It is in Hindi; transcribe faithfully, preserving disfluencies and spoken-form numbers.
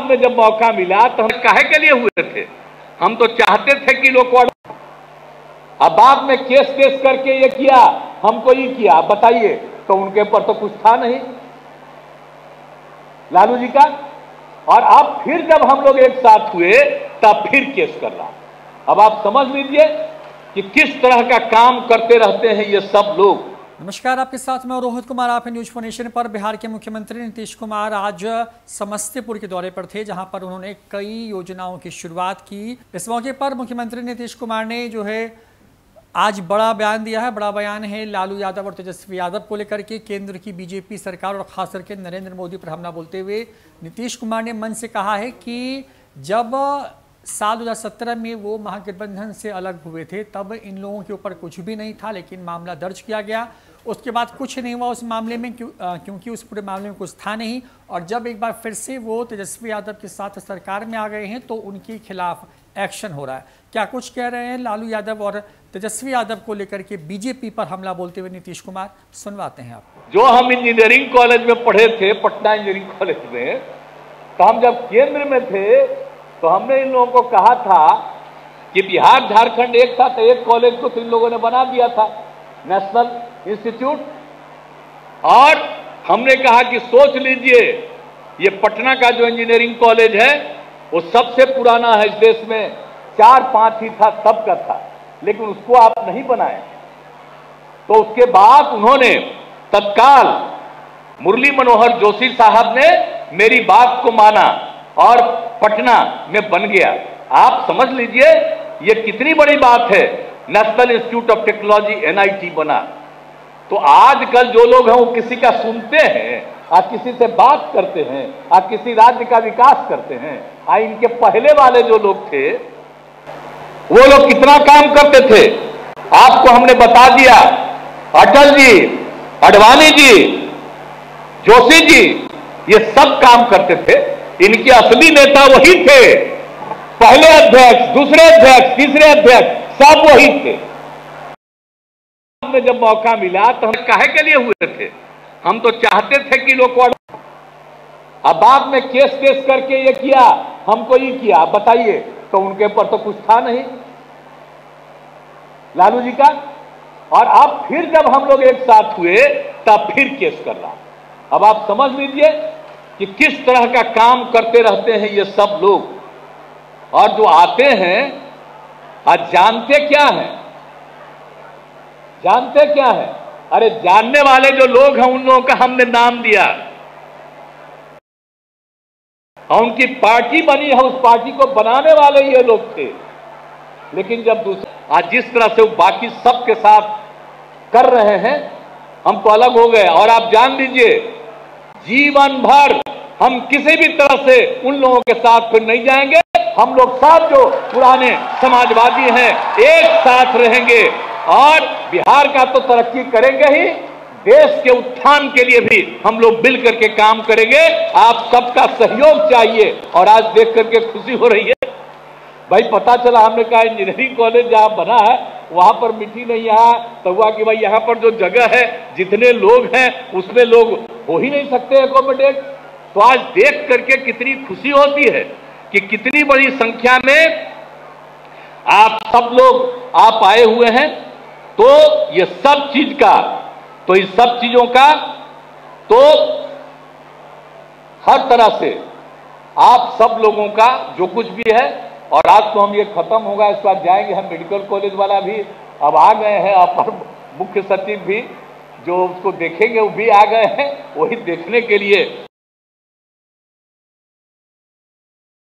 में जब मौका मिला तो हम काहे के लिए हुए थे? हम तो चाहते थे कि लोग, अब बाद में केस केस करके ये किया, हमको ये किया, बताइए, तो उनके ऊपर तो कुछ था नहीं लालू जी का। और अब फिर जब हम लोग एक साथ हुए तब फिर केस कर रहा। अब आप समझ लीजिए कि किस तरह का काम करते रहते हैं ये सब लोग। नमस्कार, आपके साथ मैं रोहित कुमार। आप न्यूज फोर नेशन पर। बिहार के मुख्यमंत्री नीतीश कुमार आज समस्तीपुर के दौरे पर थे, जहां पर उन्होंने कई योजनाओं की शुरुआत की। इस मौके पर मुख्यमंत्री नीतीश कुमार ने जो है आज बड़ा बयान दिया है। बड़ा बयान है लालू यादव और तेजस्वी यादव को लेकर के। केंद्र की बीजेपी सरकार और खास करके नरेंद्र मोदी पर हमला बोलते हुए नीतीश कुमार ने मन से कहा है कि जब साल दो हज़ार सत्रह में वो महागठबंधन से अलग हुए थे तब इन लोगों के ऊपर कुछ भी नहीं था, लेकिन मामला दर्ज किया गया। उसके बाद कुछ नहीं हुआ उस मामले में, क्यों क्योंकि उस पूरे मामले में कुछ था नहीं। और जब एक बार फिर से वो तेजस्वी यादव के साथ सरकार में आ गए हैं तो उनके खिलाफ एक्शन हो रहा है। क्या कुछ कह रहे हैं लालू यादव और तेजस्वी यादव को लेकर के बीजेपी पर हमला बोलते हुए नीतीश कुमार, सुनवाते हैं आप। जो हम इंजीनियरिंग कॉलेज में पढ़े थे, पटना इंजीनियरिंग कॉलेज में, तो हम जब केंद्र में थे तो हमने इन लोगों को कहा था कि बिहार झारखंड एक था, तो एक कॉलेज को तो इन लोगों ने बना दिया था नेशनल इंस्टीट्यूट। और हमने कहा कि सोच लीजिए ये पटना का जो इंजीनियरिंग कॉलेज है वो सबसे पुराना है इस देश में, चार पांच ही था तब का था, लेकिन उसको आप नहीं बनाए। तो उसके बाद उन्होंने तत्काल मुरली मनोहर जोशी साहब ने मेरी बात को माना और पटना में बन गया। आप समझ लीजिए ये कितनी बड़ी बात है, national institute of technology N I T बना। तो आजकल जो लोग हैं वो किसी का सुनते हैं, आप किसी से बात करते हैं, आप किसी राज्य का विकास करते हैं। आ इनके पहले वाले जो लोग थे वो लोग कितना काम करते थे आपको हमने बता दिया। अटल जी, अडवाणी जी, जोशी जी, ये सब काम करते थे। इनके असली नेता वही थे, पहले अध्यक्ष, दूसरे अध्यक्ष, तीसरे अध्यक्ष, सब वही थे। में जब मौका मिला तो हम काहे के लिए हुए थे? हम तो चाहते थे कि लोग, अब बाद में केस केस करके ये किया, हमको ये किया, बताइए, तो उनके ऊपर तो कुछ था नहीं लालू जी का। और अब फिर जब हम लोग एक साथ हुए तब फिर केस कर रहा। अब आप समझ लीजिए कि किस तरह का काम करते रहते हैं ये सब लोग। और जो आते हैं आज जानते क्या हैं, जानते क्या है? अरे जानने वाले जो लोग हैं उन लोगों का हमने नाम दिया और उनकी पार्टी बनी है, उस पार्टी को बनाने वाले ये लोग थे। लेकिन जब दूसरे आज जिस तरह से वो बाकी सबके साथ कर रहे हैं, हम तो अलग हो गए। और आप जान लीजिए जीवन भर हम किसी भी तरह से उन लोगों के साथ फिर नहीं जाएंगे। हम लोग सब जो पुराने समाजवादी हैं एक साथ रहेंगे और बिहार का तो तरक्की करेंगे ही, देश के उत्थान के लिए भी हम लोग मिल करके काम करेंगे। आप सबका सहयोग चाहिए। और आज देख करके खुशी हो रही है भाई, पता चला हमने कहा इंजीनियरिंग कॉलेज जहां बना है वहां पर मिट्टी नहीं है, तो हुआ कि भाई यहां पर जो जगह है, जितने लोग हैं उसमें लोग हो ही नहीं सकते एकोमोडेट। तो आज देख करके कितनी खुशी होती है कि कितनी बड़ी संख्या में आप सब लोग आप आए हुए हैं। तो ये सब चीज का, तो इस सब चीजों का तो हर तरह से आप सब लोगों का जो कुछ भी है, और आज तो हम ये खत्म होगा, इस बार जाएंगे हम मेडिकल कॉलेज वाला भी अब आ गए हैं, अपर मुख्य सचिव भी जो उसको देखेंगे वो भी आ गए हैं, वही देखने के लिए